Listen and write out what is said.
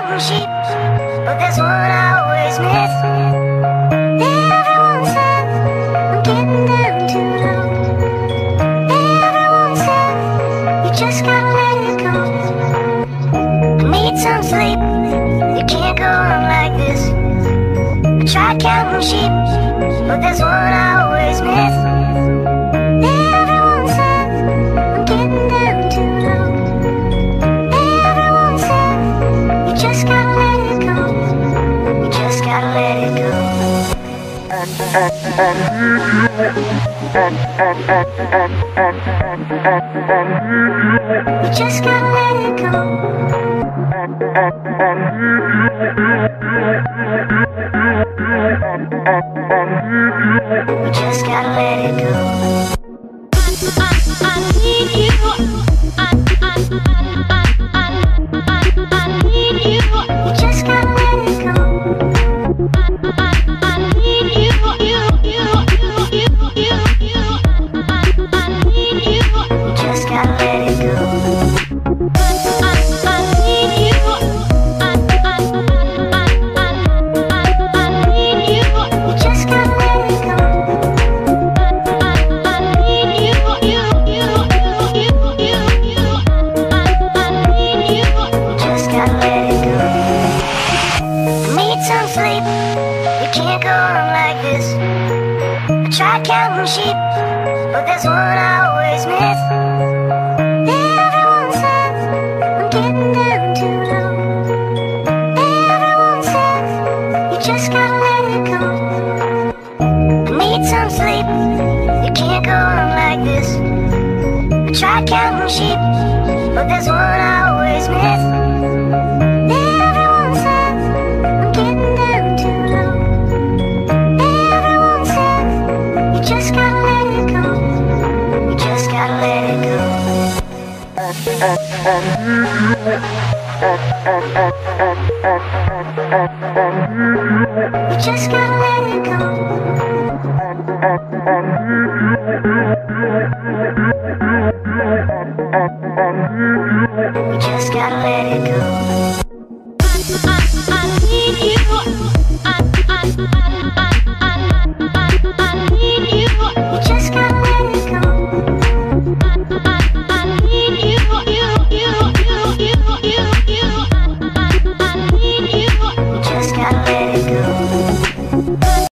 counting sheep, but there's one I always miss. Everyone said I'm getting down too low. Everyone said you just gotta let it go. I need some sleep, you can't go on like this. I tried counting sheep, but there's one I always miss. Everyone said I'm getting down too low. Everyone said you just gotta let it go. You just gotta let it go. You just gotta let it go. You just gotta let it go. I need you. I need you. You just gotta let it go. I need you. You need you. You just gotta let it go. I need you. I need you. You just gotta let it go. I need you. You just gotta let it go. Need some sleep, you can't go on like this. I tried counting sheep, but there's one I always miss. Everyone said I'm getting down too low. Everyone said you just gotta let it go. I need some sleep, you can't go on like this. I tried counting sheep, but there's one I always miss. Everyone said I'm getting down too low. Everyone said you just gotta let it go. You just gotta let it go. You just gotta let it go. You just gotta let it go. I need you. I need you. You just gotta let it go. I need you. You need you. You just gotta let it go.